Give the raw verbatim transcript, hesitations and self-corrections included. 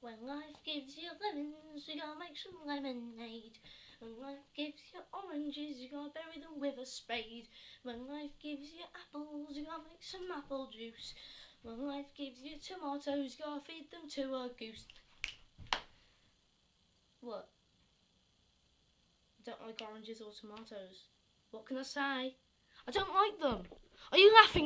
When life gives you lemons, you gotta make some lemonade. When life gives you oranges, you gotta bury them with a spade. When life gives you apples, you gotta make some apple juice. When life gives you tomatoes, you gotta feed them to a goose. What? I don't like oranges or tomatoes. What can I say? I don't like them. Are you laughing?